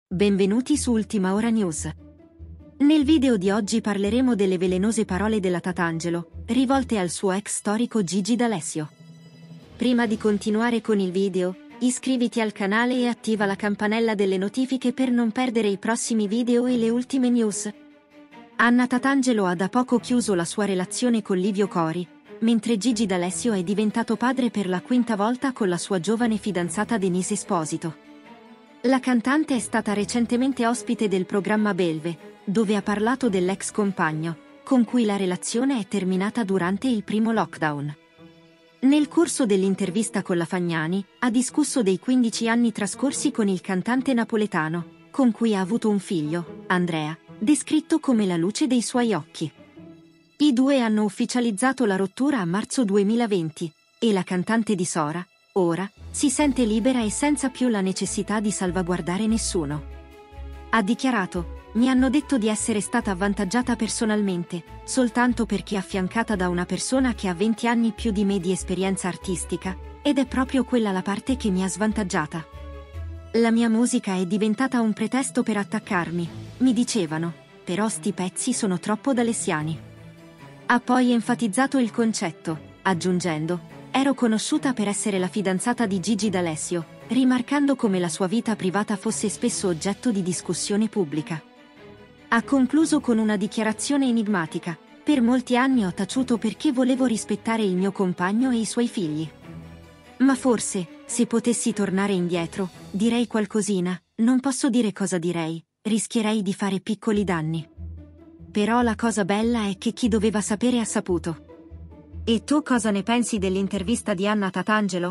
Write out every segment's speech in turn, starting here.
Benvenuti su Ultima Ora News. Nel video di oggi parleremo delle velenose parole della Tatangelo, rivolte al suo ex storico Gigi D'Alessio. Prima di continuare con il video, iscriviti al canale e attiva la campanella delle notifiche per non perdere i prossimi video e le ultime news. Anna Tatangelo ha da poco chiuso la sua relazione con Livio Cori, mentre Gigi D'Alessio è diventato padre per la quinta volta con la sua giovane fidanzata Denise Esposito. La cantante è stata recentemente ospite del programma Belve, dove ha parlato dell'ex compagno, con cui la relazione è terminata durante il primo lockdown. Nel corso dell'intervista con la Fagnani, ha discusso dei 15 anni trascorsi con il cantante napoletano, con cui ha avuto un figlio, Andrea, descritto come la luce dei suoi occhi. I due hanno ufficializzato la rottura a marzo 2020, e la cantante di Sora, ora, si sente libera e senza più la necessità di salvaguardare nessuno. Ha dichiarato: "Mi hanno detto di essere stata avvantaggiata personalmente, soltanto perché affiancata da una persona che ha 20 anni più di me di esperienza artistica, ed è proprio quella la parte che mi ha svantaggiata. La mia musica è diventata un pretesto per attaccarmi, mi dicevano, però sti pezzi sono troppo d'alessiani." Ha poi enfatizzato il concetto, aggiungendo: "Ero conosciuta per essere la fidanzata di Gigi D'Alessio", rimarcando come la sua vita privata fosse spesso oggetto di discussione pubblica. Ha concluso con una dichiarazione enigmatica: "Per molti anni ho taciuto perché volevo rispettare il mio compagno e i suoi figli. Ma forse, se potessi tornare indietro, direi qualcosina, non posso dire cosa direi, rischierei di fare piccoli danni. Però la cosa bella è che chi doveva sapere ha saputo." E tu cosa ne pensi dell'intervista di Anna Tatangelo?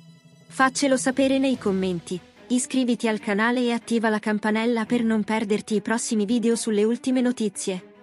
Faccelo sapere nei commenti, iscriviti al canale e attiva la campanella per non perderti i prossimi video sulle ultime notizie.